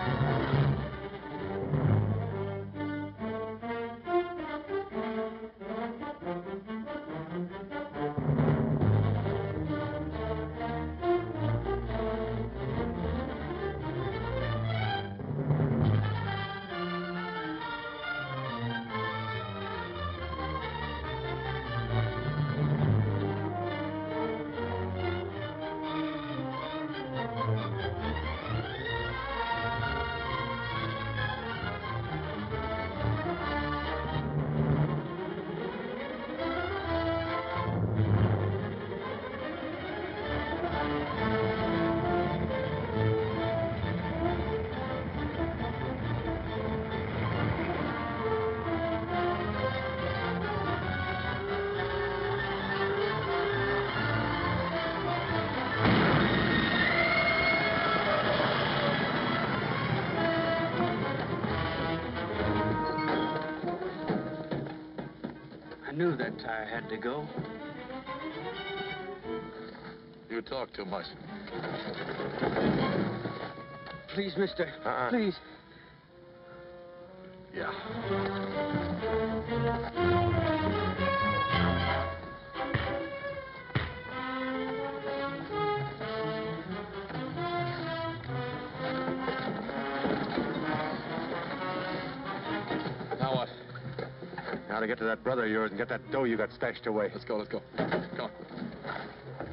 I knew that tire had to go. You talk too much. Please, mister. Please. Yeah. Now what? Now to get to that brother of yours and get that dough you got stashed away. Let's go. Come on.